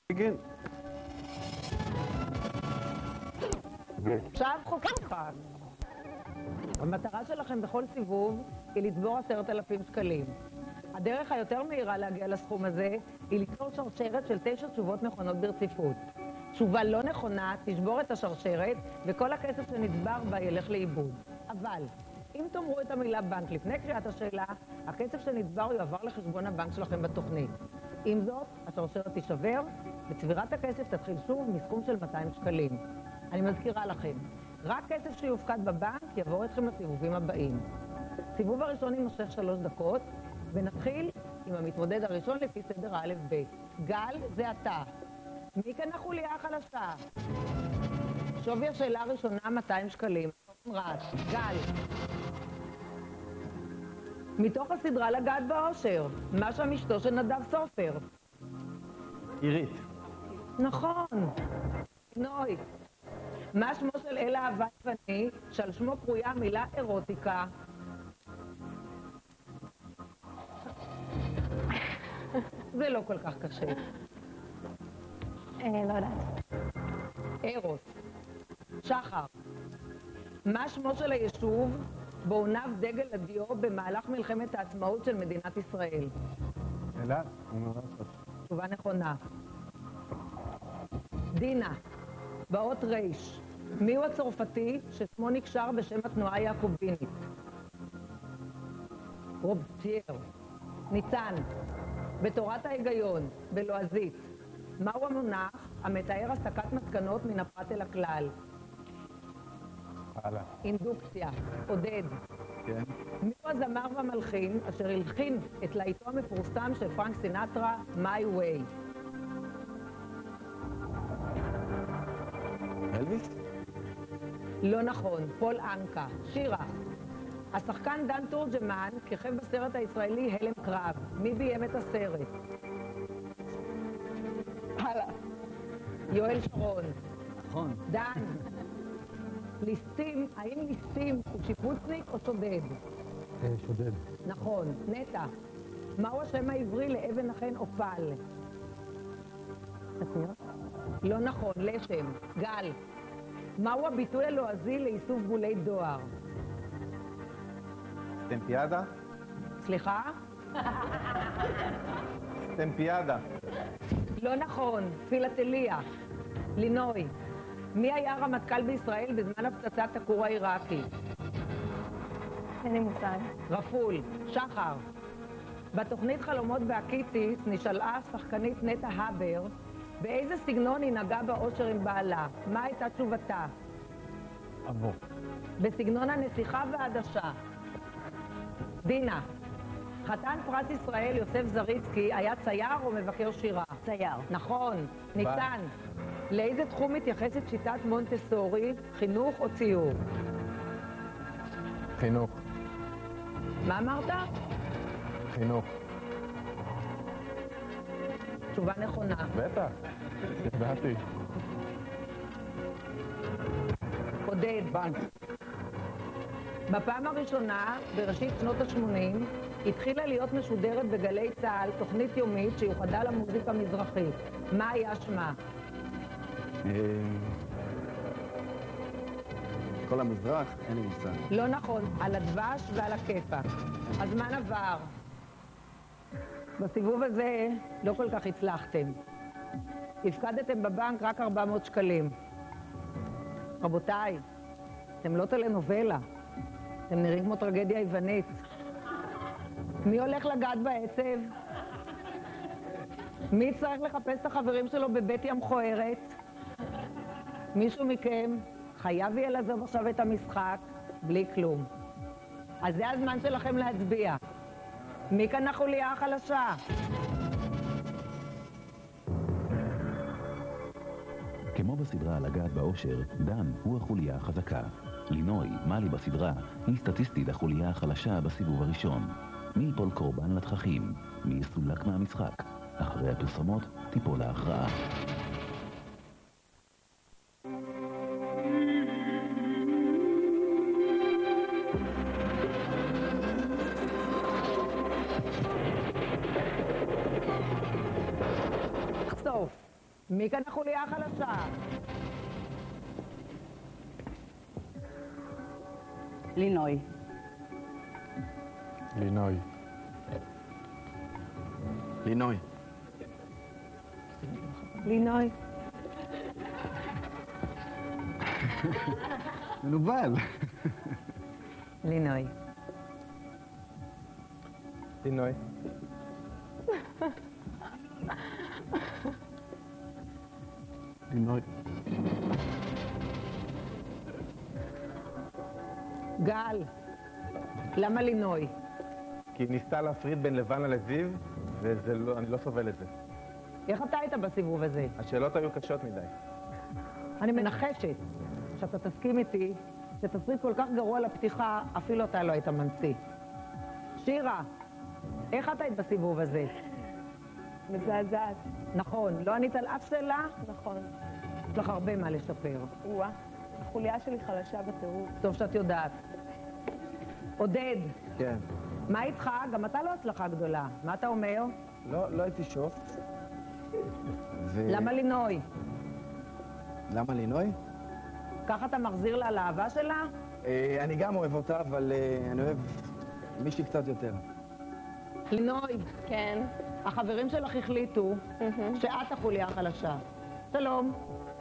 גיל. עכשיו חוקה. המטרה שלכם בכל סיבוב היא לצבור 10,000 שקלים. הדרך היותר מהירה להגיע לסכום הזה היא ליצור שרשרת של 9 תשובות נכונות ברציפות. תשובה לא נכונה תשבור את השרשרת וכל הכסף שנצבר בה ילך לאיבוד. אבל אם תאמרו את המילה בנק לפני קריאת השאלה, הכסף שנצבר יועבר לחשבון הבנק שלכם בתוכנית. עם זאת, השרשרת תישבר וצבירת הכסף תתחיל שוב מסכום של 200 שקלים. אני מזכירה לכם, רק כסף שיופקד בבנק יעבור אתכם לסיבובים הבאים. סיבוב הראשון יימשך 3 דקות, ונתחיל עם המתמודד הראשון לפי סדר א' ב'. גל, זה אתה. מי כאן החוליה החלשה? שווי השאלה הראשונה 200 שקלים. רעש, גל. מתוך הסדרה לגעת באושר, מה שם אשתו של נדב סופר? עירית. נכון. נוי. מה שמו של אל אהבה יווני, שעל שמו קרויה המילה אירוטיקה? זה לא כל כך קשה. לא יודעת. אירוס. שחר. מה שמו של היישוב בו הונף דגל הדיו במהלך מלחמת העצמאות של מדינת ישראל? אלעד. תשובה נכונה. דינה. באות ריש. מיהו הצרפתי ששמו נקשר בשם התנועה היעקובינית? רובספייר. ניצן. בתורת ההיגיון, בלועזית, מהו המונח המתאר הסקת מסקנות מן הפרט אל הכלל? הלאה. אינדוקציה. עודד. כן. מיהו הזמר והמלחין אשר הלחין את להיטו המפורסם של פרנק סינטרה, My Way? אלוויס? לא נכון, פול אנקה. שירה. השחקן דן תורג'מן כיכב בסרט הישראלי הלם קרב. מי ביים את הסרט? הלאה. יואל שרון. נכון. דן. ליסטים, האם ליסטים הוא שיפוצניק או שודד? שודד. נכון. נטע. מהו השם העברי לאבן החן אופל? ספיר. לא נכון, לשם. גל. מהו הביטוי הלועזי לאיסוף בולי דואר? סטמפיאדה? סליחה? סטמפיאדה. לא נכון, פילטליה. לינוי. מי היה רמטכ"ל בישראל בזמן הפצצת הכור העיראקי? אין לי מושג. רפול. שחר. בתוכנית חלומות בהקיציס נשאלה השחקנית נטע הבר באיזה סגנון היא נגעה באושר עם בעלה. מה הייתה תשובתה? אבו. בסגנון הנסיכה והעדשה. דינה. חתן פרס ישראל יוסף זריצקי היה צייר או מבקר שירה? צייר. נכון. ניצן. לאיזה תחום מתייחסת שיטת מונטסורי, חינוך או ציור? חינוך. מה אמרת? חינוך. תשובה נכונה. בטח. ידעתי. עודד. בנק. בפעם הראשונה, בראשית שנות ה-80, התחילה להיות משודרת בגלי צה"ל תוכנית יומית שיוחדה למוזיקה מזרחית. מה היה שמה? כל המזרח, אין לי מושג. לא נכון, על הדבש ועל הכיפה. הזמן עבר. בסיבוב הזה לא כל כך הצלחתם. הפקדתם בבנק רק 400 שקלים. רבותיי, אתם לא טלנובלה. אתם נראים כמו טרגדיה יוונית. מי הולך לגעת בעצב? מי צריך לחפש את החברים שלו בבית ים מכוערת? מישהו מכם חייב יהיה לעזוב עכשיו את המשחק בלי כלום. אז זה הזמן שלכם להצביע. מי כאן החוליה החלשה? כמו בסדרה לגעת באושר, דן הוא החוליה החזקה. לינוי, מלי בסדרה, היא סטטיסטית החוליה החלשה בסיבוב הראשון. מי ייפול קורבן לתככים? מי יסולק מהמשחק? אחרי הפרסומות תיפול ההכרעה. סוף. מי כאן החוליה החלשה? לינוי. לינוי. לינוי. לינוי. מנובל. לינוי. לינוי. לינוי. גל, למה לינוי? כי היא ניסתה להפריד בין לבנה לזיו, ואני לא סובל את זה. איך אתה היית בסיבוב הזה? השאלות היו קשות מדי. אני מנחשת שאתה תסכים איתי שתסריט כל כך גרוע לפתיחה, אפילו אתה לא היית ממציא. שירה, איך אתה היית בסיבוב הזה? מזעזעת. נכון, לא ענית על אף שאלה? נכון. יש לך הרבה מה לשפר. וואה, החוליה שלי חלשה בטירוף. טוב שאת יודעת. עודד, כן. מה איתך? גם אתה לא הצלחה גדולה. מה אתה אומר? לא הייתי שוף. למה לינוי? למה לינוי? ככה אתה מחזיר לה לאהבה שלה? אני גם אוהב אותה, אבל אני אוהב מישהי קצת יותר. לינוי, כן. החברים שלך החליטו שאת החוליה החלשה. שלום.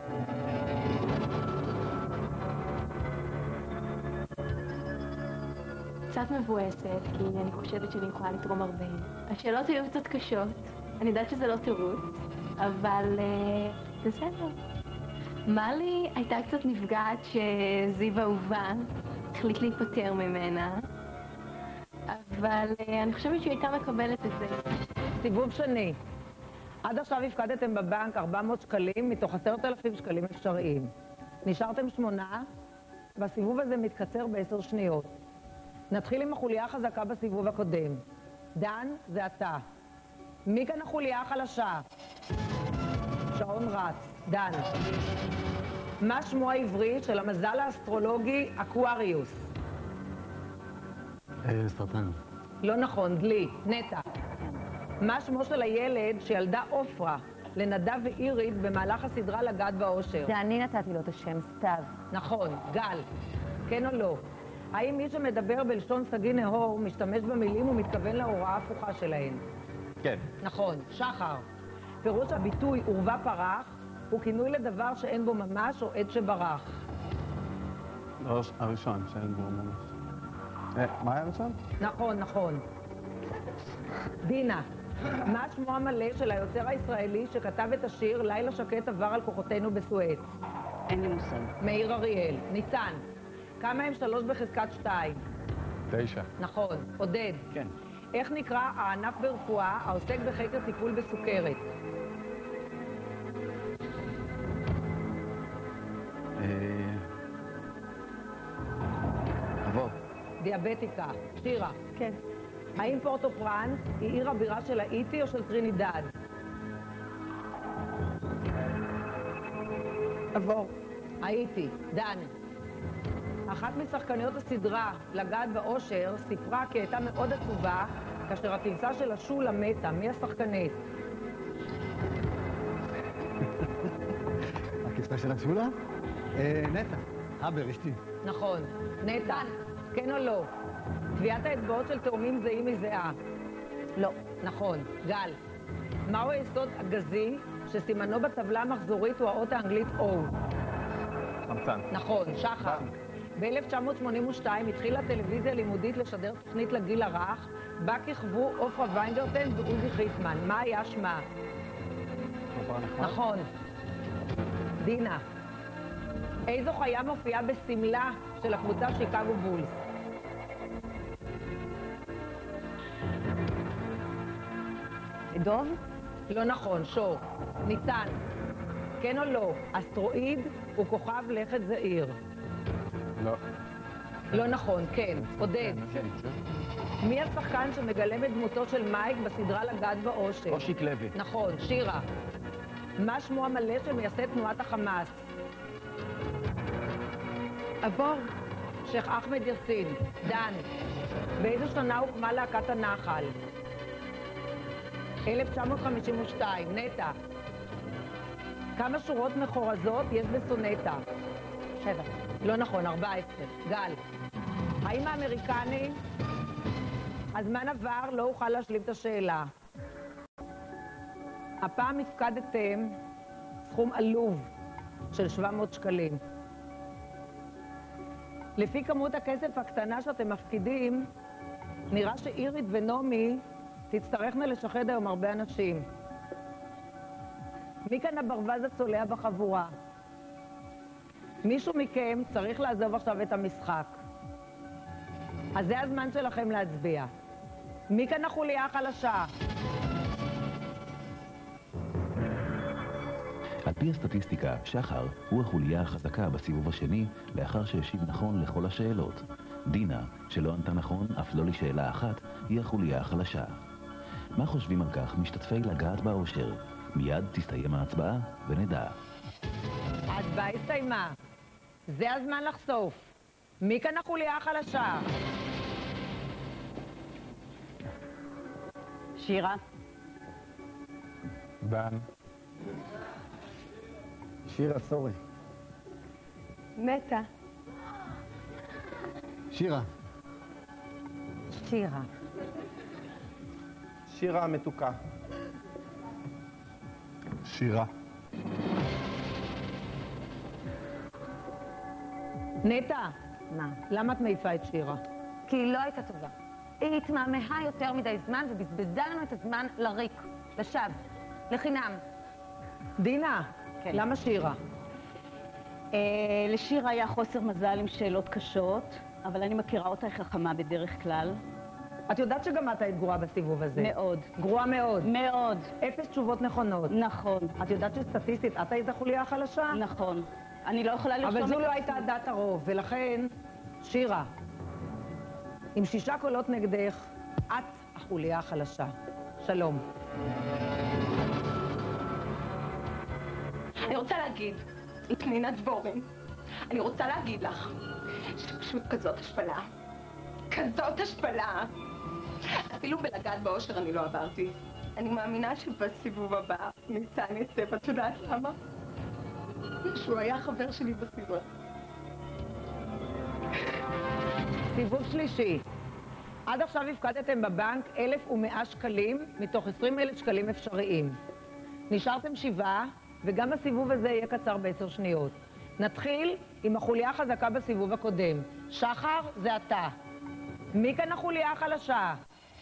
קצת מבואסת, כי אני חושבת שאני יכולה לתרום הרבה. השאלות היו קצת קשות, אני יודעת שזה לא תירוץ, אבל בסדר. מלי הייתה קצת נפגעת שזיו אהובה החליט להיפטר ממנה, אבל אני חושבת שהיא הייתה מקבלת את זה. סיבוב שני. עד עכשיו הפקדתם בבנק 400 שקלים מתוך 10,000 שקלים אפשריים. נשארתם 8, והסיבוב הזה מתקצר ב10 שניות. נתחיל עם החוליה החזקה בסיבוב הקודם. דן, זה אתה. מי כאן החוליה החלשה? שעון רץ. דן. מה שמו העברי של המזל האסטרולוגי אקואריוס? סרטן. לא נכון, דלי. נטע. מה שמו של הילד שילדה אופרה לנדב ואירית במהלך הסדרה לגעת באושר? זה אני נתתי לו את השם, סתיו. נכון. גל. כן או לא? האם מי שמדבר בלשון סגי נהור משתמש במילים ומתכוון להוראה ההפוכה שלהן? כן. נכון. שחר. פירוש הביטוי עורבה פרח הוא כינוי לדבר שאין בו ממש או עד שברח. הראשון, שאין בו ממש. מה היה הראשון? נכון, נכון. דינה, מה שמו המלא של היוצר הישראלי שכתב את השיר לילה שקט עבר על כוחותינו בסואץ? אין לי מושג. מאיר אריאל. ניצן, כמה הם 3 בחזקת 2? 9. נכון. עודד. כן. איך נקרא הענף ברפואה העוסק בחקר טיפול בסוכרת? עבור. דיאבטיקה. שירה. כן. האם פורטו-פרנס היא עיר הבירה של האיטי או של טרינידד? עבור. האיטי. דן. אחת משחקניות הסדרה לגעת באושר סיפרה כי הייתה מאוד עצובה כאשר הכבשה של השולה מתה. מי השחקנית? הכבשה של השולה? נטע, הבר, אשתי. נכון. נטע. כן או לא? טביעת האצבעות של תאומים זהים מזהה. לא. נכון. גל. מהו היסוד הגזי שסימנו בטבלה המחזורית הוא האות האנגלית O? חמצן. נכון. שחר. ב-1982 התחילה טלוויזיה לימודית לשדר תוכנית לגיל הרך, בה כיכבו עופרה ויינגרטן ועוזי חיטמן. מה היה שמה? נכון. דינה. איזו חיה מופיעה בסמלה של הקבוצה שיקגו בולס? דוב? לא נכון. שור. ניצן. כן או לא? אסטרואיד הוא כוכב לכת זעיר. לא. לא נכון. כן. עודד. מי השחקן שמגלם את דמותו של מייק בסדרה לגעת באושר? אושיק לוי. נכון. שירה. מה שמו המלא של מייסד תנועת החמאס? עבור. שייח אחמד יאסין. דן. באיזו שנה הוקמה להקת הנחל? 1952. נטע. כמה שורות מחורזות יש בסונטה? 7. לא נכון, 14. גל. האם האמריקני? הזמן עבר, לא אוכל להשלים את השאלה. הפעם הפקדתם סכום עלוב של 700 שקלים. לפי כמות הכסף הקטנה שאתם מפקידים, נראה שאירית ונומי תצטרכנה לשחד היום הרבה אנשים. מי כאן הברווז הצולע בחבורה? מישהו מכם צריך לעזוב עכשיו את המשחק. אז זה הזמן שלכם להצביע. מי כאן החוליה החלשה? על פי הסטטיסטיקה, שחר הוא החוליה החזקה בסיבוב השני לאחר שהשיב נכון לכל השאלות. דינה, שלא ענתה נכון אף לא לשאלה אחת, היא החוליה החלשה. מה חושבים על כך משתתפי לגעת באושר? מיד תסתיים ההצבעה ונדע. ההצבעה הסתיימה. זה הזמן לחשוף. מי כאן החוליה החלשה? שירה. דן. שירה, סורי. נטע. שירה. שירה. שירה המתוקה. שירה. נטע, מה? למה את מעיפה את שירה? כי היא לא הייתה טובה. היא התמהמהה יותר מדי זמן ובזבזה לנו את הזמן לריק, לשווא, לחינם. דינה, כן. למה שירה? לשירה היה חוסר מזל עם שאלות קשות, אבל אני מכירה אותה, היא חכמה בדרך כלל. את יודעת שגם את היית גרועה בסיבוב הזה. מאוד. גרועה מאוד. מאוד. 0 תשובות נכונות. נכון. את יודעת שסטטיסטית את היית החוליה החלשה? נכון. אני לא יכולה לרשום את אבל זו עצמי. לא הייתה דעת הרוב, ולכן, שירה, עם 6 קולות נגדך, את החוליה החלשה. שלום. אני רוצה להגיד, היא פנינה דבורין. אני רוצה להגיד לך שפשוט כזאת השפלה. כזאת השפלה. אפילו בלגעת באושר אני לא עברתי. אני מאמינה שבסיבוב הבא ניצן יצא, ואת יודעת למה? שהוא היה חבר שלי בסדרה. סיבוב שלישי. עד עכשיו הפקדתם בבנק 1,100 שקלים מתוך 20,000 שקלים אפשריים. נשארתם 7, וגם הסיבוב הזה יהיה קצר ב10 שניות. נתחיל עם החוליה החזקה בסיבוב הקודם. שחר, זה אתה. מי כאן החוליה החלשה?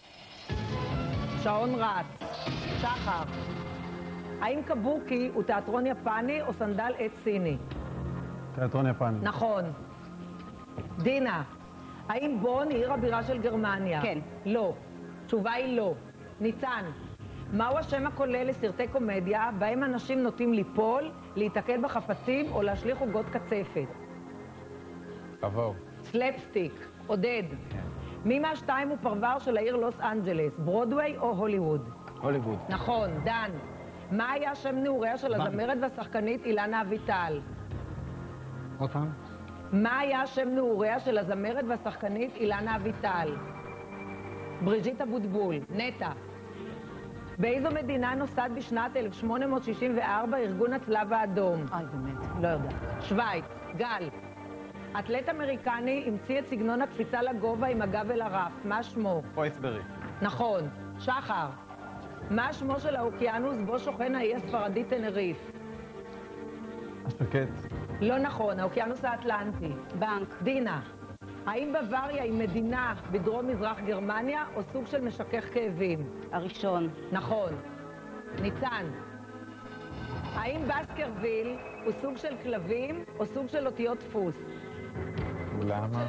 שעון רץ. שחר. האם קבוקי הוא תיאטרון יפני או סנדל עץ סיני? תיאטרון יפני. נכון. דינה, האם בון היא עיר הבירה של גרמניה? כן. לא. תשובה היא לא. ניצן, מהו השם הכולל לסרטי קומדיה בהם אנשים נוטים ליפול, להתעקל בחפצים או להשליך עוגות קצפת? עבור. סלפסטיק. עודד. מי מהשתיים הוא פרבר של העיר לוס אנג'לס, ברודווי או הוליווד? הוליווד. נכון. דן, מה היה שם נעוריה של הזמרת והשחקנית אילנה אביטל? עוד פעם? מה היה שם נעוריה של הזמרת והשחקנית אילנה אביטל? בריז'יט אבוטבול. נטע. באיזו מדינה נוסד בשנת 1864 ארגון הצלב האדום? אוי, באמת. לא יודעת. שווייץ. גל. אתלט אמריקני המציא את סגנון הקפיצה לגובה עם הגב אל הרף. מה שמו? פויסברי. נכון. שחר. מה שמו של האוקיינוס בו שוכן האי הספרדי טנריף? השקט. לא נכון, האוקיינוס האטלנטי. בנק. דינה, האם בוואריה היא מדינה בדרום מזרח גרמניה או סוג של משכך כאבים? הראשון. נכון. ניצן, האם בסקרוויל הוא סוג של כלבים או סוג של אותיות דפוס? למה?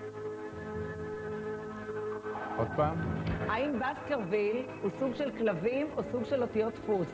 עוד פעם? האם בסקרוויל הוא סוג של כלבים או סוג של אותיות דפוס?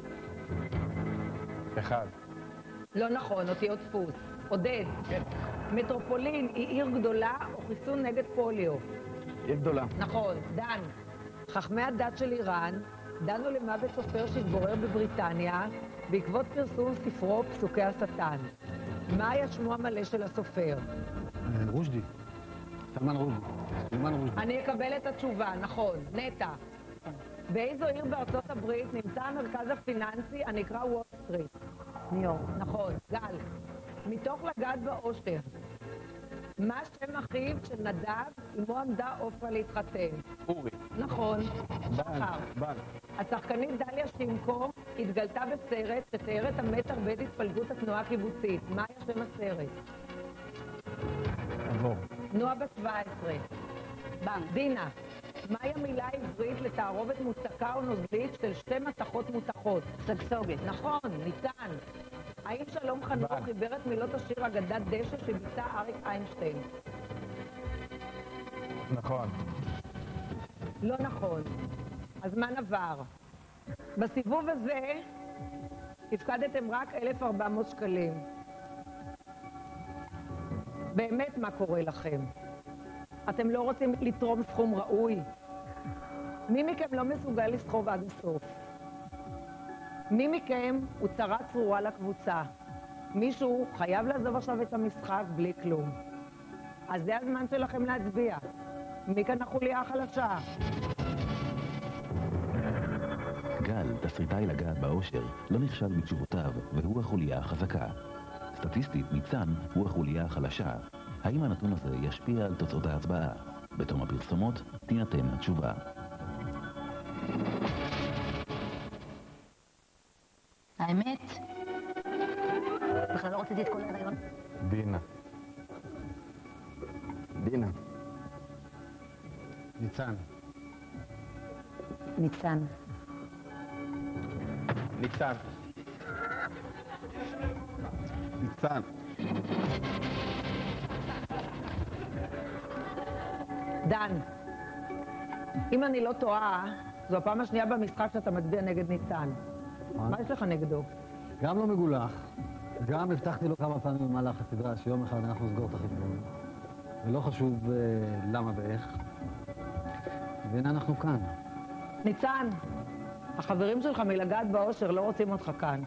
1. לא נכון, אותיות דפוס. עודד, מטרופולין היא עיר גדולה או חיסון נגד פוליו? עיר גדולה. נכון. דן, חכמי הדת של איראן דנו למוות סופר שהתגורר בבריטניה בעקבות פרסום ספרו פסוקי השטן. מה היה שמו המלא של הסופר? רושדי. סלמן רושדי. סלמן רושדי. אני אקבל את התשובה, נכון. נטע, באיזו עיר בארצות הברית נמצא המרכז הפיננסי הנקרא וול סטריט? ניו סניור. נכון. גל, מתוך לגעת באושר, מה שם אחיו של נדב עמו עמדה עופרה להתחתן? אורי. נכון. שחר. בן. השחקנית דליה שימקו התגלתה בסרט שתיאר את המתח בעת התפלגות התנועה הקיבוצית. מה היה שם הסרט? עבור. נועה בת 17. דינה, מהי המילה העברית לתערובת מוצקה או נוזלית של שתי מתכות מותחות? סגסוגת. נכון, ניתן. האם שלום חנוך חיבר את מילות השיר אגדת דשא שביצע אריק איינשטיין? נכון. לא נכון. הזמן עבר. בסיבוב הזה הפקדתם רק 1,400 שקלים. באמת מה קורה לכם? אתם לא רוצים לתרום סכום ראוי? מי מכם לא מסוגל לסחוב עד הסוף? מי מכם הוא צרה צרורה לקבוצה? מישהו חייב לעזוב עכשיו את המשחק בלי כלום. אז זה הזמן שלכם להצביע. מי כאן החוליה החלשה? גל, תסריטאי לגעת באושר, לא נכשל בתשובותיו, והוא החוליה החזקה. סטטיסטית, ניצן הוא החוליה החלשה. האם הנתון הזה ישפיע על תוצאות ההצבעה? בתום הפרסומות תינתן התשובה. האמת, בכלל לא רציתי את כל ההיריון. דינה. דינה. ניצן. ניצן. ניצן. ניצן. דן, אם אני לא טועה, זו הפעם השנייה במשחק שאתה מצביע נגד ניצן. מה יש לך נגדו? גם לא מגולח, גם הבטחתי לו כמה פעמים במהלך הסדרה שיום אחד אנחנו נסגור את החשבון. ולא חשוב למה ואיך. והנה אנחנו כאן. ניצן, החברים שלך מלגעת באושר לא רוצים אותך כאן.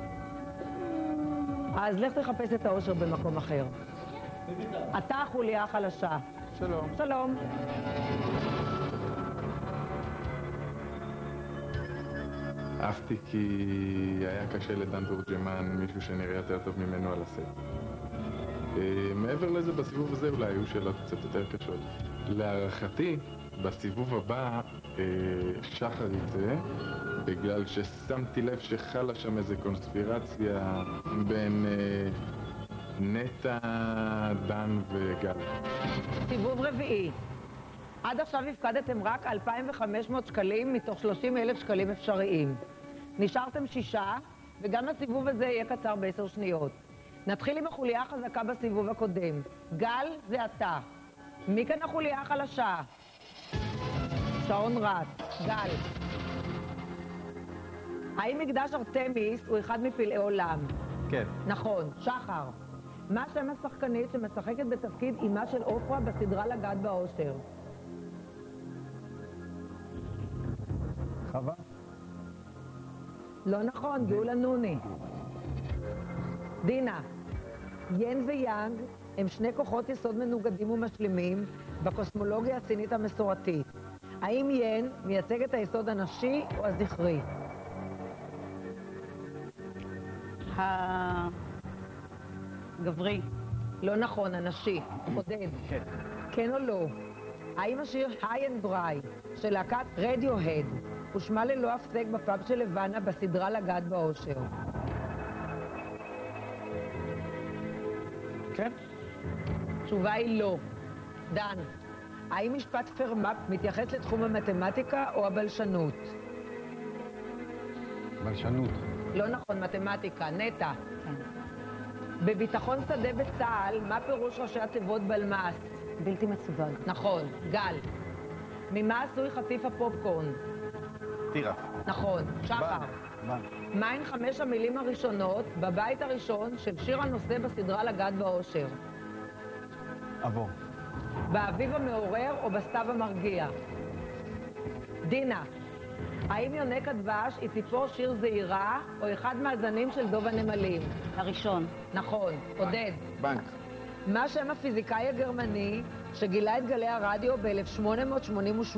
אז לך תחפש את האושר במקום אחר. אתה החוליה החלשה. שלום. שלום. אהבתי כי היה קשה לדן תורג'מן, מישהו שנראה יותר טוב ממנו על הסט. מעבר לזה, בסיבוב הזה אולי היו שאלות קצת יותר קשות. להערכתי, בסיבוב הבא שחר יצא, בגלל ששמתי לב שחלה שם איזה קונספירציה בין נטע, דן וגל. סיבוב רביעי. עד עכשיו הפקדתם רק 2,500 שקלים מתוך 30,000 שקלים אפשריים. נשארתם 6, וגם הסיבוב הזה יהיה קצר ב10 שניות. נתחיל עם החוליה החזקה בסיבוב הקודם. גל, זה אתה. מי כאן החוליה החלשה? שעון רץ. גל. האם מקדש ארתמיס הוא אחד מפלאי עולם? כן. נכון. שחר. מה שם השחקנית שמשחקת בתפקיד אימה של עופרה בסדרה לגעת באושר? חווה? לא נכון, גאולה נוני. דינה, ין ויאנג הם שני כוחות יסוד מנוגדים ומשלימים בקוסמולוגיה הסינית המסורתית. האם ין מייצג את היסוד הנשי או הזכרי? הגברי. לא נכון, הנשי. עודד. כן. כן או לא? האם השיר היי אנד דריי של להקת רדיוהד הושמע ללא הפסק בפאב של לבנה בסדרה לגעת באושר? כן. התשובה היא לא. דן, האם משפט פרמאפ מתייחס לתחום המתמטיקה או הבלשנות? בלשנות. לא נכון, מתמטיקה. נטע. כן. בביטחון שדה בצה"ל, מה פירוש ראשי התיבות בלמ"ס? בלתי מסווג. נכון. גל. ממה עשוי חטיף הפופקורן? טירה. נכון. שחר. בן. מהן 5 המילים הראשונות בבית הראשון של שיר הנושא בסדרה לגעת באושר? עבור. באביב המעורר או בסתיו המרגיע? דינה, האם יונק הדבש היא ציפור שיר זעירה או אחד מהזנים של דוב הנמלים? הראשון. נכון. עודד. בנק. מה שם הפיזיקאי הגרמני שגילה את גלי הרדיו ב-1888?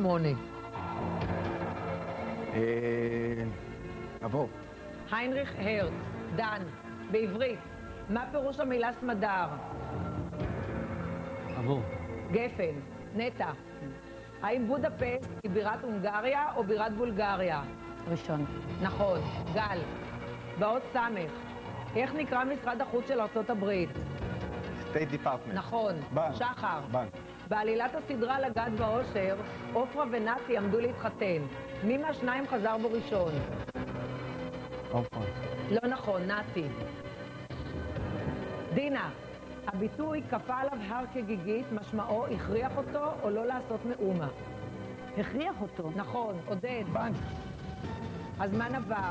עבור. היינריך הרץ. דן, בעברית, מה פירוש המילה סמדר? עבור. גפן. נטע. האם בודפשט היא בירת הונגריה או בירת בולגריה? ראשון. נכון. גל. באות סמך. איך נקרא משרד החוץ של ארצות הברית? State Department. נכון. בנק. שחר. בנק. בעלילת הסדרה לגעת באושר, עופרה ונתי עמדו להתחתן. מי מהשניים חזר בו ראשון? עופרה. לא נכון, נתי. דינה, הביטוי כפה עליו הר כגיגית, משמעו הכריח אותו או לא לעשות מאומה. הכריח אותו. נכון, עודד. בנק. הזמן עבר.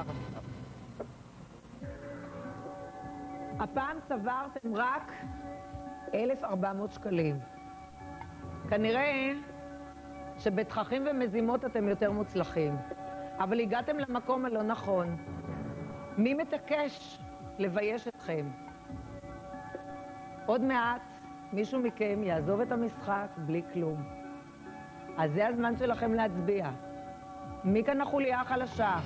הפעם צברתם רק 1,400 שקלים. כנראה שבתככים ומזימות אתם יותר מוצלחים, אבל הגעתם למקום הלא נכון. מי מתעקש לבייש אתכם? עוד מעט מישהו מכם יעזוב את המשחק בלי כלום. אז זה הזמן שלכם להצביע. מי כאן החוליה החלשה?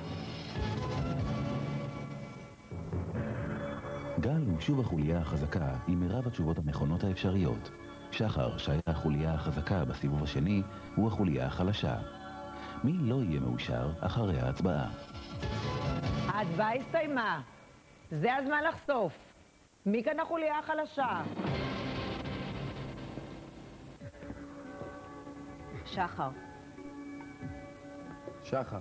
גל הוא שוב החוליה החזקה עם מירב התשובות הנכונות האפשריות. שחר, שהיה החוליה החזקה בסיבוב השני, הוא החוליה החלשה. מי לא יהיה מאושר אחרי ההצבעה? ההצבעה הסתיימה. זה הזמן לחשוף. מי כאן החוליה החלשה? שחר. שחר.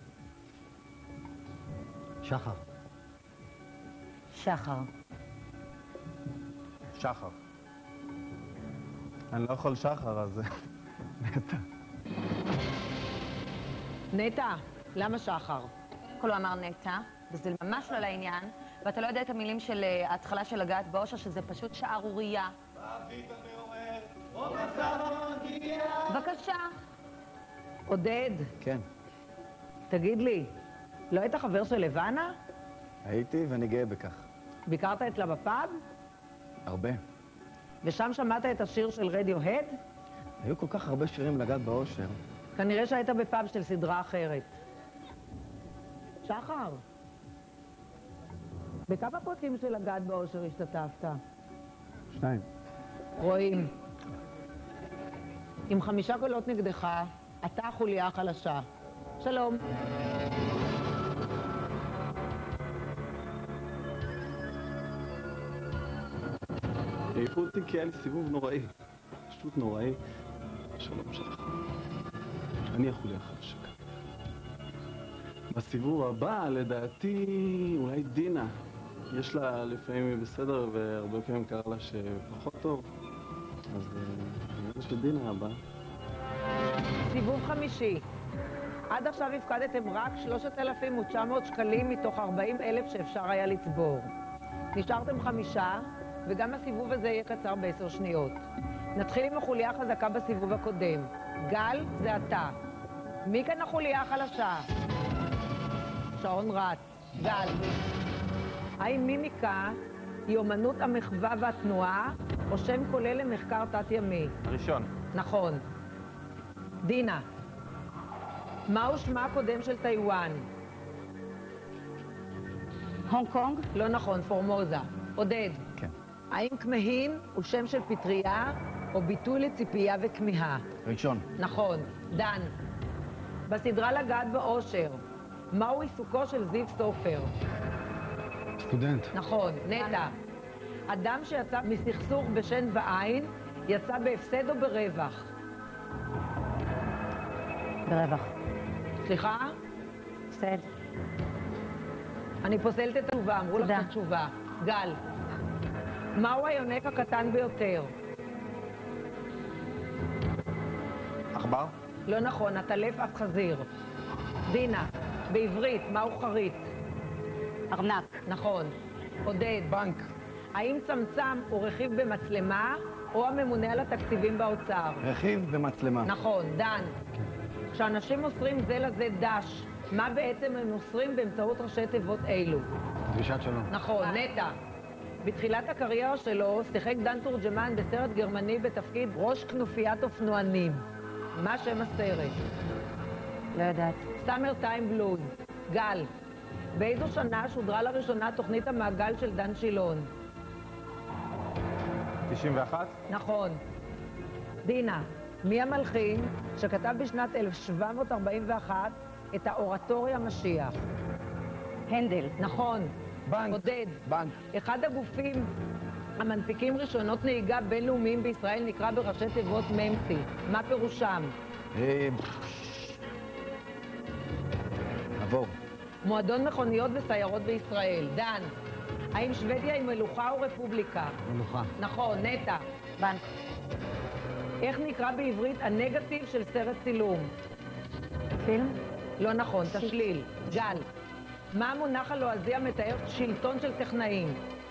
שחר. שחר. שחר. אני לא יכול שחר, אז נטע. נטע, למה שחר? כל הוא אמר נטע, וזה ממש לא לעניין, ואתה לא יודע את המילים של ההתחלה של לגעת באושר, שזה פשוט שערורייה. בבקשה. עודד. כן. תגיד לי, לא היית חבר של לבנה? הייתי ואני גאה בכך. ביקרת אצלה בפאב? הרבה. ושם שמעת את השיר של רדיוהד? היו כל כך הרבה שירים לגעת באושר. כנראה שהיית בפאב של סדרה אחרת. שחר, בכמה פרקים של לגעת באושר השתתפת? 2. רואים. עם 5 קולות נגדך, אתה החוליה החלשה. שלום. העיפו אותי כי היה לי סיבוב נוראי. פשוט נוראי. שלום שלך. אני החוליה החלשה. בסיבוב הבא, לדעתי, אולי דינה. יש לה לפעמים היא בסדר, והרבה פעמים קרה לה שפחות טוב. אז אני חושב שדינה הבאה. סיבוב חמישי. עד עכשיו הפקדתם רק 3,900 שקלים מתוך 40,000 שאפשר היה לצבור. נשארתם 5, וגם הסיבוב הזה יהיה קצר ב10 שניות. נתחיל עם החוליה החזקה בסיבוב הקודם. גל, זה אתה. מי כאן החוליה החלשה? שעון רץ. גל. האם מימיקה היא אומנות המחווה והתנועה, או שם כולל למחקר תת-ימי? הראשון. נכון. דינה. מהו שמה הקודם של טיואן? הונג קונג? לא נכון, פורמוזה. עודד. כן. האם כמהין הוא שם של פטריה, או ביטוי לציפייה וכמיהה? ראשון. נכון. דן. בסדרה לגעת באושר, מהו עיסוקו של זיו סופר? סטודנט. נכון. נטע. אדם שיצא מסכסוך בשן ועין, יצא בהפסד או ברווח? ברווח. סליחה? הפסד. אני פוסלת את התשובה, אמרו לך תודה. את התשובה. גל. מהו היונק הקטן ביותר? עכבר? לא נכון, עטלף אף חזיר. דינה, בעברית, מהו חריט? ארנק. נכון. עודד. בנק. האם צמצם הוא רכיב במצלמה, או הממונה על התקציבים באוצר? רכיב ומצלמה. נכון. דן. כשאנשים מוסרים זה לזה דש, מה בעצם הם מוסרים באמצעות ראשי תיבות אלו? דרישת שלום. נכון. נטע. בתחילת הקריירה שלו שיחק דן תורג'מן בסרט גרמני בתפקיד ראש כנופיית אופנוענים. מה שם הסרט? לא יודעת. סאמר טיים בלוז. גל. באיזו שנה שודרה לראשונה תוכנית המעגל של דן שילון? 91? נכון. דינה, מי המלחין שכתב בשנת 1741 את האורטוריה משיח? הנדל. נכון. בנק. עודד. בנק. אחד הגופים המנפיקים רישיונות נהיגה בינלאומיים בישראל נקרא בראשי תיבות ממסי. מה פירושם? עבור. מועדון מכוניות וסיירות בישראל. דן, האם שוודיה היא מלוכה או רפובליקה? מלוכה. נכון. נטע. בנק. איך נקרא בעברית הנגטיב של סרט צילום? פילם? לא נכון, תשליל. גל, מה המונח הלועזי המתאר שלטון של טכנאים?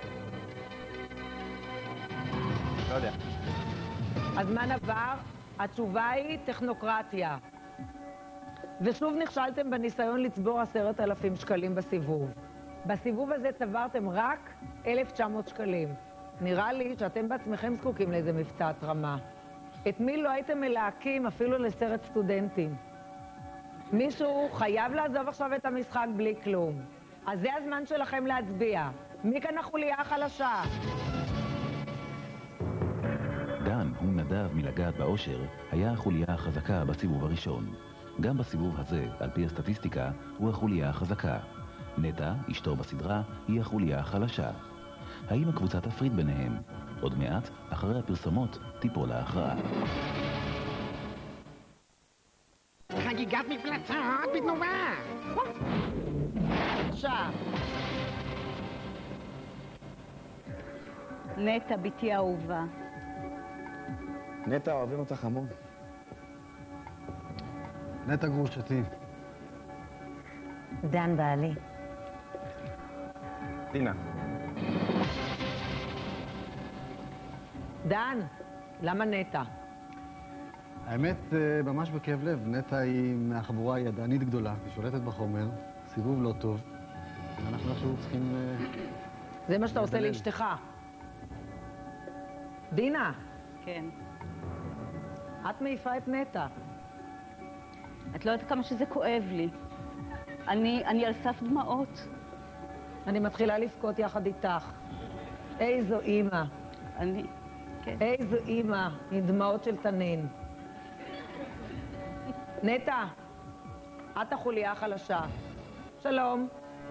לא יודע. הזמן עבר, התשובה היא טכנוקרטיה. ושוב נכשלתם בניסיון לצבור 10,000 שקלים בסיבוב. בסיבוב הזה צברתם רק 1,900 שקלים. נראה לי שאתם בעצמכם זקוקים לאיזה מבצע התרמה. את מי לא הייתם מלהקים אפילו לסרט סטודנטים? מישהו חייב לעזוב עכשיו את המשחק בלי כלום. אז זה הזמן שלכם להצביע. מי כאן החוליה החלשה? דן, הוא נדב מלגעת באושר, היה החוליה החזקה בסיבוב הראשון. גם בסיבוב הזה, על פי הסטטיסטיקה, הוא החוליה החזקה. נטע, אשתו בסדרה, היא החוליה החלשה. האם הקבוצה תפריד ביניהם? עוד מעט, אחרי הפרסומות, תיפול ההכרעה. חגיגת מפלצות בתנועה! בבקשה. נטע, בתי האהובה. נטע, אוהבים אותך המון. נטע גרושתי. דן בעלי. טינה. דן, למה נטע? האמת, ממש בכאב לב, נטע היא מהחבורה ידענית גדולה, היא שולטת בחומר, סיבוב לא טוב, ואנחנו איכשהו צריכים... זה מה שאתה עושה לאשתך. דינה. כן. את מעיפה את נטע. את לא יודעת כמה שזה כואב לי. אני על סף דמעות. אני מתחילה לבכות יחד איתך. איזו אימא. כן. איזו אימא, עם דמעות של תנין. נטע, את החוליה החלשה. שלום.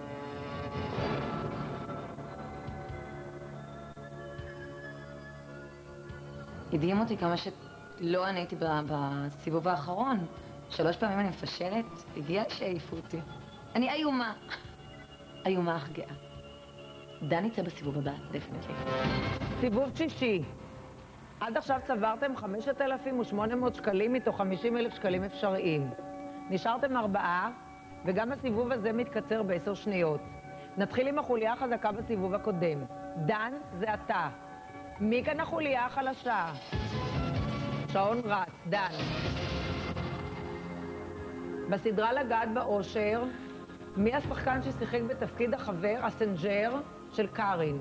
הדהים אותי כמה שלא עניתי בסיבוב האחרון. 3 פעמים אני מפשלת, הגיע שהעיפו אותי. אני איומה. איומה אך גאה. דן יצא בסיבוב הבא, דפנטלי. סיבוב שישי. עד עכשיו צברתם 5,800 שקלים מתוך 50,000 שקלים אפשריים. נשארתם 4, וגם הסיבוב הזה מתקצר ב10 שניות. נתחיל עם החוליה החזקה בסיבוב הקודם. דן, זה אתה. מי כאן החוליה החלשה? שעון רץ, דן. בסדרה לגעת באושר, מי השחקן ששיחק בתפקיד החבר, הסנג'ר, של קארין?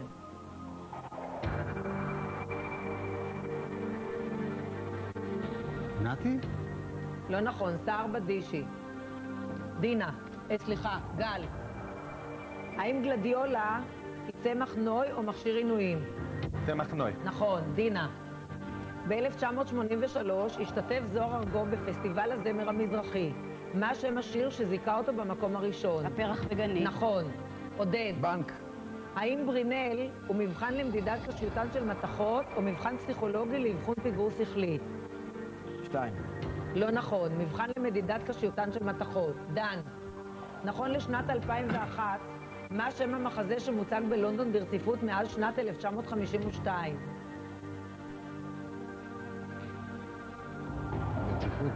נתי? לא נכון, סער בדישי. דינה, סליחה, גל. האם גלדיולה היא צמח נוי או מכשיר עינויים? צמח נוי. נכון, דינה. ב-1983 השתתף זוהר ארגוב בפסטיבל הזמר המזרחי. מה שם השיר שזיכה אותו במקום הראשון? הפרח וגני. נכון. עודד. בנק. האם ברינל הוא מבחן למדידת קשיותן של מתכות או מבחן פסיכולוגי לאבחון פיגור שכלי? 2. לא נכון, מבחן למדידת קשיותן של מתכות. דן, נכון לשנת 2001, מה שם המחזה שמוצג בלונדון ברציפות מאז שנת 1952? ברציפות.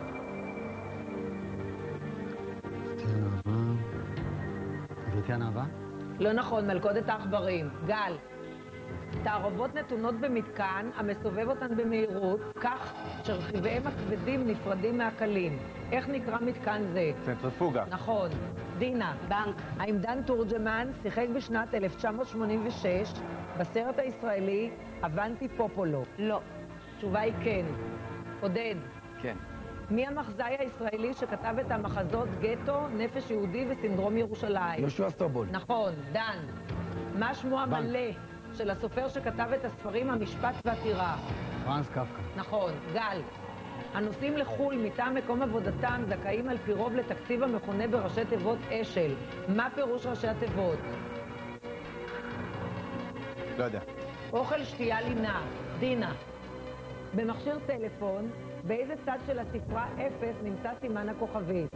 גברתי הנאווה? לא נכון, מלכודת העכברים. גל, תערובות נתונות במתקן המסובב אותן במהירות, כך שרכיביהם הכבדים נפרדים מהקלים. איך נקרא מתקן זה? צנטריפוגה. נכון. דינה. בנק. האם דן תורג'מן שיחק בשנת 1986 בסרט הישראלי אבנטי פופולו? לא. התשובה היא כן. עודד. כן. מי המחזאי הישראלי שכתב את המחזות גטו, נפש יהודי וסינדרום ירושלים? יהושע סטובול. נכון, דן. מה שמו המלא של הסופר שכתב את הספרים המשפט והטירה? פרנס קפקא. נכון, גל. הנוסעים לחו"ל מטעם מקום עבודתם זכאים על פי רוב לתקציב המכונה בראשי תיבות אשל. מה פירוש ראשי התיבות? לא יודע. אוכל, שתייה, לינה. דינה. במכשיר טלפון, באיזה צד של הספרה 0 נמצא סימן הכוכבית?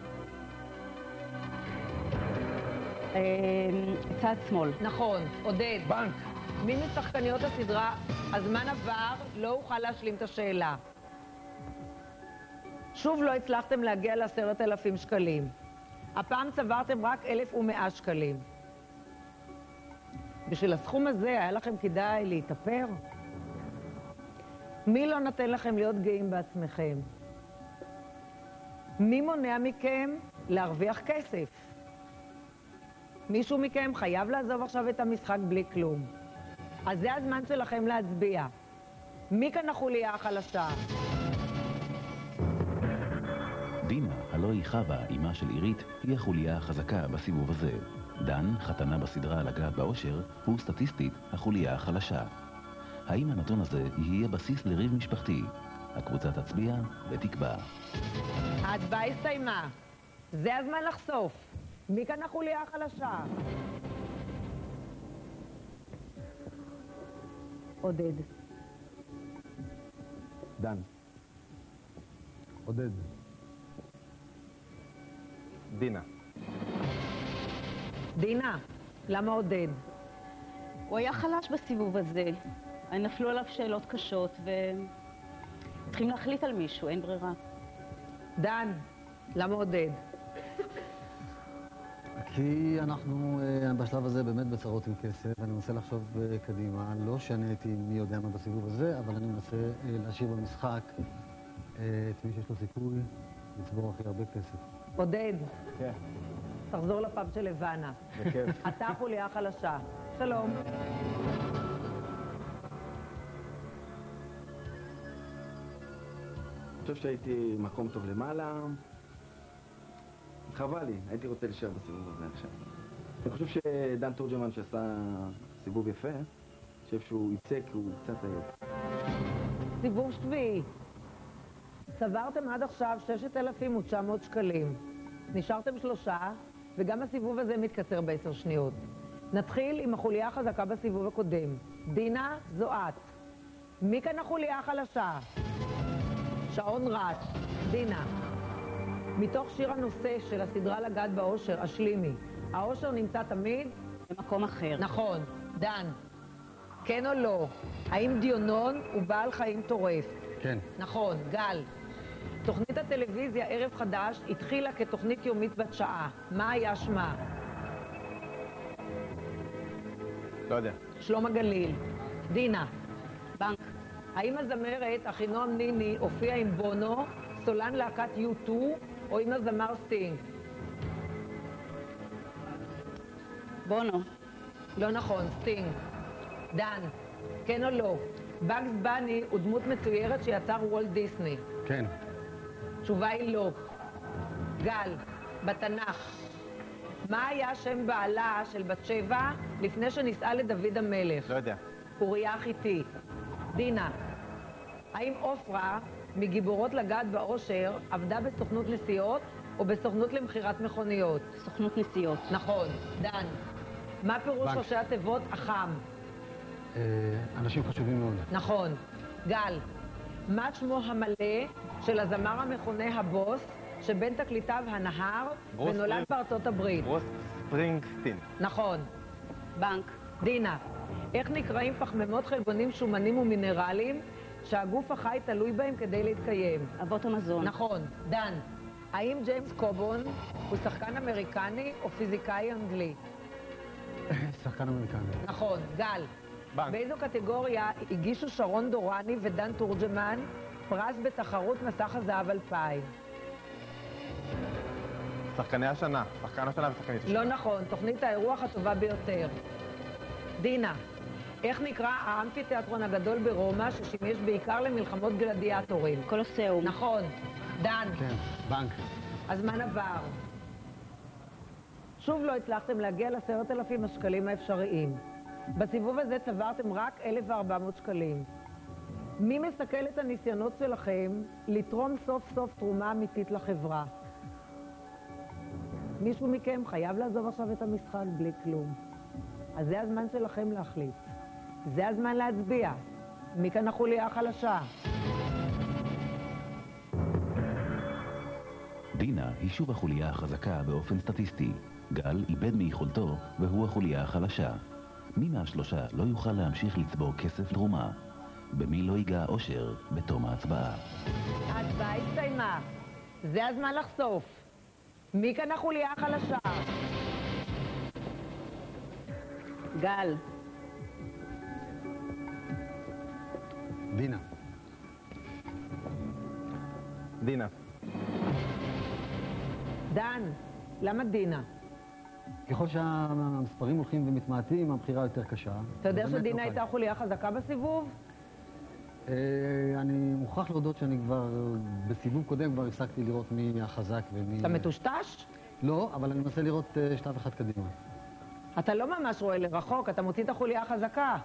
צד שמאל. נכון, עודד. בנק. מי משחקניות הסדרה הזמן עבר לא אוכל להשלים את השאלה. שוב לא הצלחתם להגיע ל10,000 שקלים. הפעם צברתם רק 1,100 שקלים. בשביל הסכום הזה היה לכם כדאי להתאפר? מי לא נותן לכם להיות גאים בעצמכם? מי מונע מכם להרוויח כסף? מישהו מכם חייב לעזוב עכשיו את המשחק בלי כלום. אז זה הזמן שלכם להצביע. מי כאן החוליה החלשה? דינה, הלא היא חווה, אמה של עירית, היא החוליה החזקה בסיבוב הזה. דן, חתנה בסדרה לגעת באושר, הוא סטטיסטית החוליה החלשה. האם הנתון הזה יהיה בסיס לריב משפחתי? הקבוצה תצביע ותקבע. ההצבעה הסתיימה. זה הזמן לחשוף. מי כאן החוליה החלשה? עודד. דן. עודד. דינה. דינה, למה עודד? הוא היה חלש בסיבוב הזה. נפלו עליו שאלות קשות צריכים להחליט על מישהו, אין ברירה. דן, למה עודד? כי אנחנו בשלב הזה באמת בצרות עם כסף, ואני מנסה לחשוב קדימה. לא שאני הייתי מי יודע מה בסיבוב הזה, אבל אני מנסה להשאיר במשחק את מי שיש לו סיכוי לצבור הכי הרבה כסף. עודד. כן. תחזור לפאב של לבנה. בכיף. אתה החוליה החלשה. שלום. אני חושב שהייתי מקום טוב למעלה. חבל לי, הייתי רוצה להישאר בסיבוב הזה עכשיו. אני חושב שדן תורג'מן שעשה סיבוב יפה, אני חושב שהוא ייצא כי הוא קצת עייף. סיבוב שביעי. צברתם עד עכשיו 6,900 שקלים. נשארתם 3, וגם הסיבוב הזה מתקצר ב10 שניות. נתחיל עם החוליה החזקה בסיבוב הקודם. דינה, זו את. מי כאן החוליה החלשה? שעון רץ. דינה. מתוך שיר הנושא של הסדרה לגעת באושר, השלימי. האושר נמצא תמיד? במקום אחר. נכון. דן. כן או לא? האם דיונון הוא בעל חיים טורף? כן. נכון. גל. תוכנית הטלוויזיה ערב חדש התחילה כתוכנית יומית בת שעה. מה היה שמה? לא יודע. שלום הגליל. דינה. בנק. האם הזמרת אחינועם ניני הופיעה עם בונו, סולן להקת U2 או עם הזמר סטינג? בונו. לא נכון, סטינג. דן. כן או לא? באגס בני הוא דמות מצוירת שיצר וולט דיסני. כן. תשובה היא לא. גל, בתנ"ך. מה היה שם בעלה של בת שבע לפני שנישאה לדוד המלך? לא יודע. אוריה החיתי. דינה, האם עופרה מגיבורות לגעת באושר עבדה בסוכנות נסיעות או בסוכנות למכירת מכוניות? סוכנות נסיעות. נכון. דן, מה פירוש בנק. ראשי התיבות אח"ם? אנשים חשובים מאוד. נכון. גל, מה שמו המלא של הזמר המכונה הבוס שבין תקליטיו הנהר ונולד בארצות הברית? ברוס ספרינגסטין. נכון. בנק. דינה, איך נקראים פחמימות חלבונים שומנים ומינרלים שהגוף החי תלוי בהם כדי להתקיים? אבות המזון. נכון. דן, האם ג'יימס קובון הוא שחקן אמריקני או פיזיקאי אנגלי? שחקן אמריקני. נכון. גל, בנק. באיזו קטגוריה הגישו שרון דורני ודן תורג'מן פרס בתחרות מסך הזהב 2000? שחקני השנה. שחקן השנה ושחקנית השנה. לא נכון, תוכנית האירוח הטובה ביותר. דינה, איך נקרא האמפיתיאטרון הגדול ברומא ששימש בעיקר למלחמות גלדיאטורים? קולוסיאום. נכון. דן. כן, בנק. הזמן עבר. שוב לא הצלחתם להגיע ל10,000 השקלים האפשריים. בסיבוב הזה צברתם רק 1,400 שקלים. מי מסכל את הניסיונות שלכם לתרום סוף סוף תרומה אמיתית לחברה? מישהו מכם חייב לעזוב עכשיו את המשחק בלי כלום. אז זה הזמן שלכם להחליט. זה הזמן להצביע. מי כאן החוליה החלשה? דינה היא שוב החוליה החזקה באופן סטטיסטי. גל איבד מיכולתו והוא החוליה החלשה. מי מהשלושה לא יוכל להמשיך לצבור כסף תרומה? במי לא ייגע אושר בתום ההצבעה? ההצבעה הסתיימה. זה הזמן לחשוף. מי כאן החוליה החלשה? גל. דינה. דינה. דן, למה דינה? ככל שהמספרים הולכים ומתמעטים, הבחירה יותר קשה. אתה יודע באמת שדינה לא הייתה קל. חוליה חזקה בסיבוב? אני מוכרח להודות שאני כבר, בסיבוב קודם כבר הפסקתי לראות מי החזק ומי... אתה מטושטש? לא, אבל אני מנסה לראות שלב אחד קדימה. אתה לא ממש רואה לרחוק, אתה מוציא את החוליה החזקה.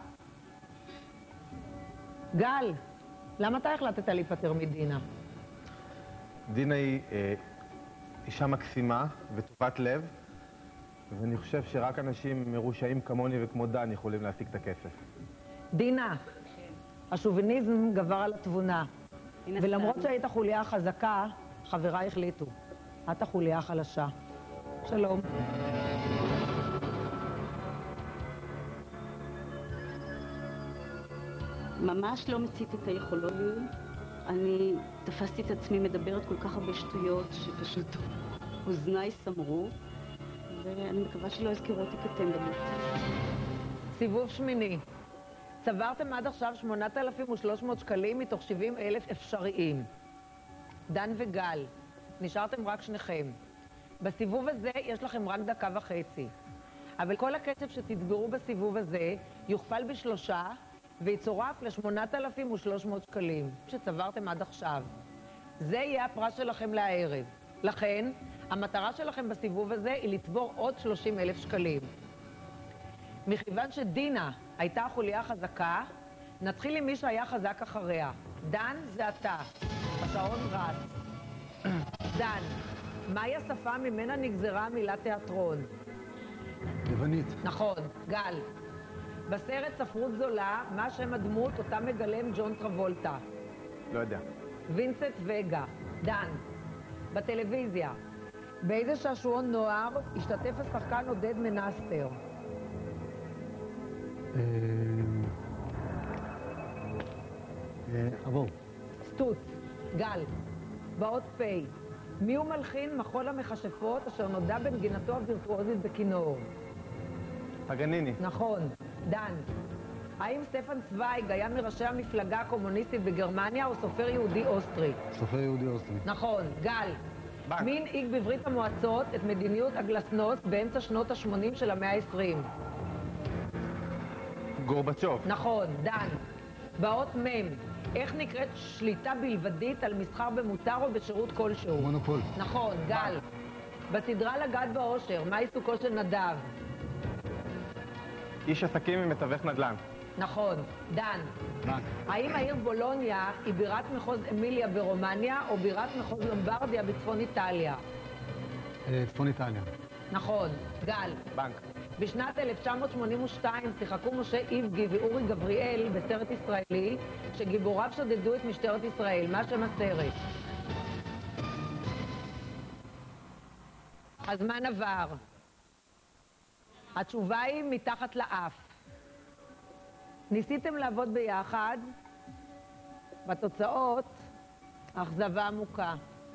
גל, למה אתה החלטת להיפטר מדינה? דינה היא אישה מקסימה וטובת לב, ואני חושב שרק אנשים מרושעים כמוני וכמו דן יכולים להשיג את הכסף. דינה, השוביניזם גבר על התבונה, ולמרות הסתם. שהיית החוליה החזקה, חבריי החליטו. את החוליה החלשה. שלום. ממש לא מצית את היכולות לי. אני תפסתי את עצמי מדברת כל כך הרבה שטויות שפשוט אוזניי סמרו, ואני מקווה שלא יזכרו אותי כטמבלית. סיבוב שמיני. צברתם עד עכשיו 8,300 שקלים מתוך 70,000 אפשריים. דן וגל, נשארתם רק שניכם. בסיבוב הזה יש לכם רק דקה וחצי. אבל כל הכסף שתצברו בסיבוב הזה יוכפל ב3 ויצורף ל8,300 שקלים שצברתם עד עכשיו. זה יהיה הפרס שלכם לערב. לכן, המטרה שלכם בסיבוב הזה היא לצבור עוד 30,000 שקלים. מכיוון שדינה הייתה החוליה חזקה, נתחיל עם מי שהיה חזק אחריה. דן זה אתה. השעון רץ. דן, מהי השפה ממנה נגזרה המילה תיאטרון? יוונית. נכון. גל, בסרט ספרות זולה, מה שם הדמות אותה מגלם ג'ון טרבולטה? לא יודע. וינסנט וגה. דן, בטלוויזיה, באיזה שעשועון נוער השתתף השחקן עודד מנסטר? עבור. סטוץ. גל, באות פי. מי הוא מלחין מחול המכשפות אשר נודע בנגינתו הווירטואוזית בכינור? פגניני. נכון. דן, האם סטפן צוויג היה מראשי המפלגה הקומוניסטית בגרמניה או סופר יהודי אוסטרי? סופר יהודי אוסטרי. נכון. גל, בנק. מי הנהיג בברית המועצות את מדיניות הגלסנוסט באמצע שנות ה-80 של המאה ה-20? גורבצ'וב. נכון. דן, באות מם, איך נקראת שליטה בלבדית על מסחר במוצר או בשירות כלשהו? מונופול. נכון. גל, בסדרה לגעת באושר, מה עיסוקו של נדב? איש עסקים ומתווך נדל"ן. נכון. דן, בנק. האם העיר בולוניה היא בירת מחוז אמיליה ברומניה או בירת מחוז לומברדיה בצפון איטליה? צפון איטליה. נכון. גל, בנק. בשנת 1982 שיחקו משה איבגי ואורי גבריאל בסרט ישראלי שגיבוריו שדדו את משטרת ישראל. מה שם הסרט? הזמן עבר. התשובה היא מתחת לאף. ניסיתם לעבוד ביחד, בתוצאות, אכזבה עמוקה.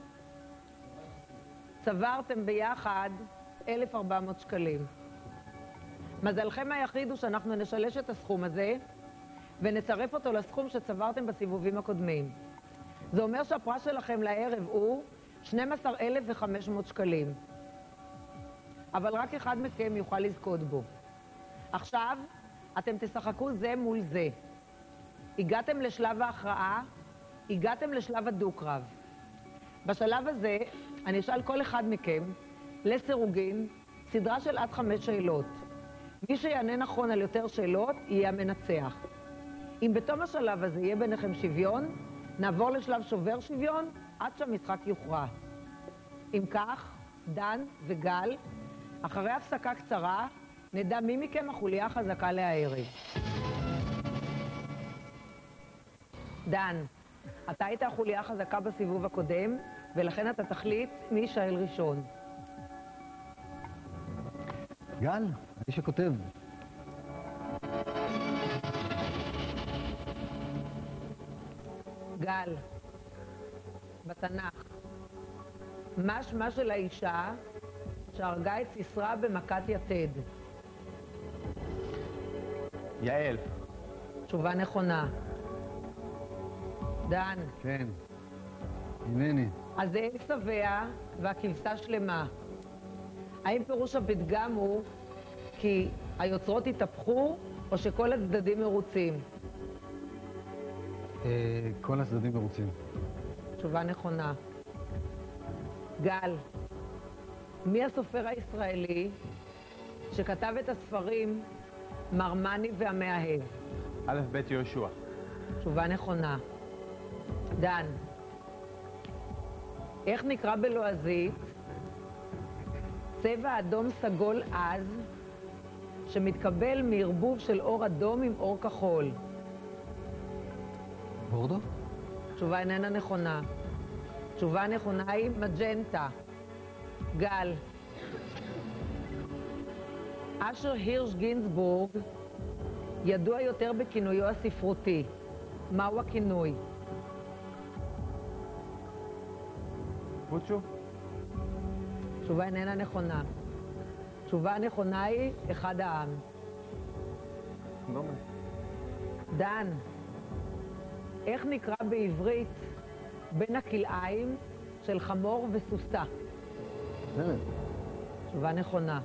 צברתם ביחד 1,400 שקלים. מזלכם היחיד הוא שאנחנו נשלש את הסכום הזה ונצרף אותו לסכום שצברתם בסיבובים הקודמים. זה אומר שהפרס שלכם לערב הוא 12,500 שקלים. אבל רק אחד מכם יוכל לזכות בו. עכשיו, אתם תשחקו זה מול זה. הגעתם לשלב ההכרעה, הגעתם לשלב הדו-קרב. בשלב הזה אני אשאל כל אחד מכם לסירוגין סדרה של עד 5 שאלות. מי שיענה נכון על יותר שאלות יהיה המנצח. אם בתום השלב הזה יהיה ביניכם שוויון, נעבור לשלב שובר שוויון עד שהמשחק יוכרע. אם כך, דן וגל, אחרי הפסקה קצרה, נדע מי מכם החוליה החזקה להערב. דן, אתה היית החוליה החזקה בסיבוב הקודם, ולכן אתה תחליט מי יישאל ראשון. גל, האיש שכותב. גל, בתנ"ך, מה שמה של האישה שהרגה את סיסרא במכת יתד? יעל. תשובה נכונה. דן. כן. הנני. הזאב שבע והכבשה שלמה. האם פירוש הפתגם הוא כי היוצרות התהפכו או שכל הצדדים מרוצים? כל הצדדים מרוצים. תשובה נכונה. גל, מי הסופר הישראלי שכתב את הספרים מרמני והמאהב? א' ב' יהושע. תשובה נכונה. דן, איך נקרא בלועזית צבע אדום סגול עז שמתקבל מערבוב של אור אדום עם אור כחול? בורדו? תשובה איננה נכונה. תשובה נכונה היא מג'נטה. גל, אשר הירש גינסבורג ידוע יותר בכינויו הספרותי. מהו הכינוי? בוצ'ו? תשובה איננה נכונה. תשובה הנכונה היא אחד העם. דן, איך נקרא בעברית בין הכלאיים של חמור וסוסה? באמת. תשובה נכונה.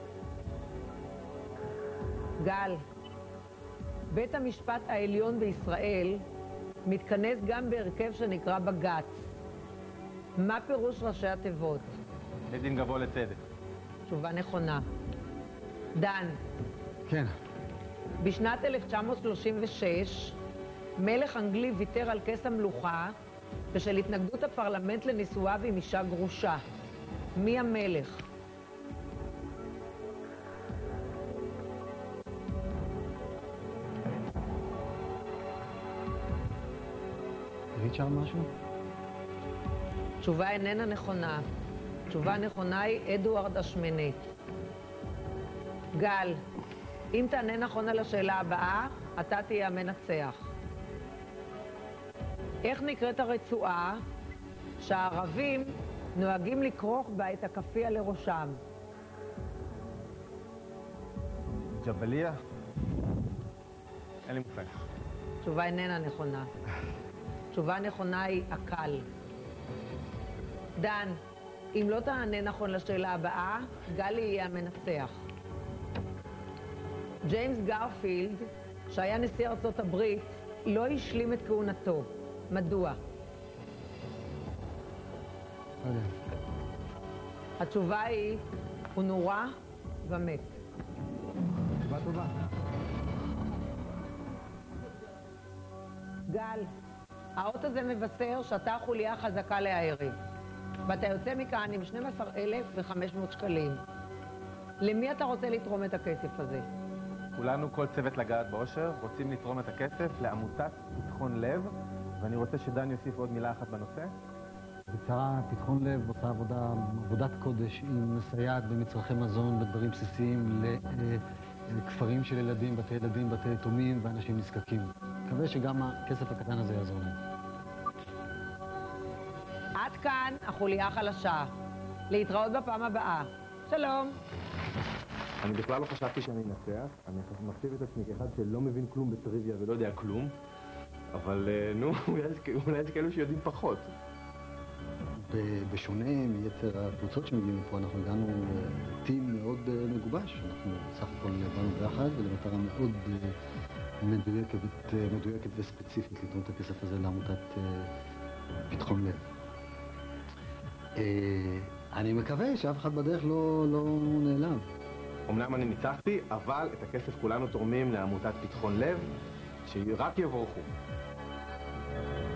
גל, בית המשפט העליון בישראל מתכנס גם בהרכב שנקרא בג"ץ. מה פירוש ראשי התיבות? בית דין גבוה לצדק. תשובה נכונה. דן. כן. בשנת 1936 מלך אנגלי ויתר על כס המלוכה בשל התנגדות הפרלמנט לנישואיו עם אישה גרושה. מי המלך? ריצ'רד משהו? תשובה איננה נכונה. תשובה נכונה היא אדוארד השמיני. גל, אם תענה נכון על השאלה הבאה, אתה תהיה המנצח. איך נקראת הרצועה שהערבים נוהגים לכרוך בה את הכפייה לראשם? ג'בליה? אין לי מושג. תשובה איננה נכונה. תשובה נכונה היא אקל. דן, אם לא תענה נכון לשאלה הבאה, גלי יהיה המנצח. ג'יימס גרפילד, שהיה נשיא ארצות הברית, לא השלים את כהונתו. מדוע? התשובה היא, הוא נורא ומת. תשובה טובה. גל, האות הזה מבשר שאתה החוליה החזקה להערב. ואתה יוצא מכאן עם 12,500 שקלים. למי אתה רוצה לתרום את הכסף הזה? כולנו, כל צוות לגעת באושר, רוצים לתרום את הכסף לעמותת פתחון לב, ואני רוצה שדן יוסיף עוד מילה אחת בנושא. בקצרה, פתחון לב עושה עבודת קודש, היא מסייעת במצרכי מזון, בדברים בסיסיים, לכפרים של ילדים, בתי ילדים, בתי יתומים ואנשים נזקקים. מקווה שגם הכסף הקטן הזה יעזור להם. עד כאן החוליה החלשה. להתראות בפעם הבאה. שלום. אני בכלל לא חשבתי שאני אנצח, אני מחשיב את עצמי כאחד שלא מבין כלום בטריוויה ולא יודע כלום, אבל נו, אולי יש כאלו שיודעים פחות. בשונה מיתר הקבוצות שמגיעים לפה, אנחנו הגענו טים מאוד מגובש. אנחנו בסך הכל באנו ביחד ולמטרה מאוד מדויקת וספציפית לתרום את הכסף הזה לעמותת פתחון לב. אני מקווה שאף אחד בדרך לא נעלם. אמנם אני ניצחתי, אבל את הכסף כולנו תורמים לעמותת פתחון לב, שרק יבורכו.